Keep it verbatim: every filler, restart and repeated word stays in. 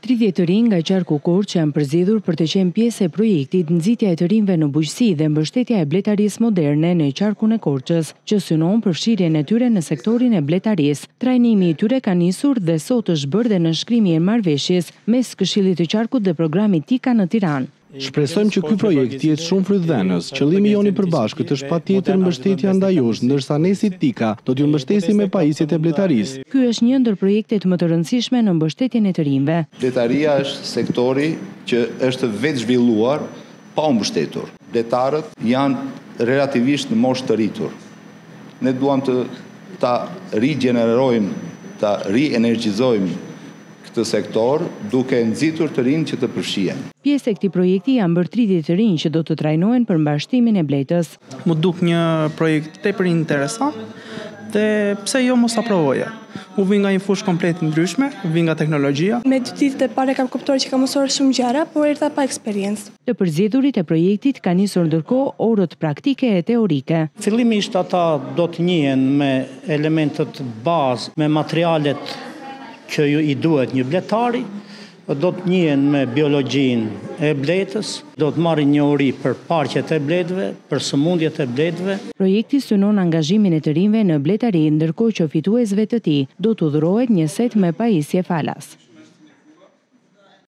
tridhjetë të rinj nga qarku Korçë janë përzgjedhur për të qenë pjesë e projektit Nxitja e të rinjve në bujqësi dhe mbështetja e bletarisë moderne në qarkun e Korçës, që synon përfshirjen e tyre në sektorin e bletarisë. Trajnimi i tyre ka nisur dhe sot është bërë dhe nënshkrimi i marrëveshjes mes Këshillit të Qarkut dhe programit Tika në Tiranë. Shpresojmë që ky projekt të jetë shumë frytdhënës. Qëllimi joni i përbashkët është patjetër mbështetja ndaj jush, ndërsa ne si Tika do t'ju mbështesim me pajisjet e bletarisë. Ky është një ndër projektet më të rëndësishme në mbështetjen e të rinjve. Bletaria është sektori që është vetë zhvilluar pa u mbështetur. Bletarët janë relativisht në moshë të rritur. Ne duam të ta rigjenerojmë, ta rienergjizojmë këtë sektor duke nxitur të rinj që të përfshihen. Pjesë e këtij projekti janë bërë tridhjetë të rinj që do të trajnohen për mbashtimin e bletës. Mu duk një projekt tepër interesant dhe pse jo mos aprovoja. U vi nga një fushë komplet ndryshme, u vi nga teknologjia. Me dy ditët e para kam kuptuar që kam mësuar shumë gjëra, por erdha pa eksperiencë. Të përzgjedhurit e projektit kanë nisur ndërkohë orët praktike e teorike. Fillimisht ata do të njihen me elementet bazë, me materialet që ju i duhet një bletari, do të njihen me biologjinë e bletës, do të marrin njohuri për parqet e bletëve, për sëmundjet e bletëve. Projekti synon angazhimin e të rinjve në bletari, ndërkohë që fituesve të tij do të udhërohet një set me pajisje falas.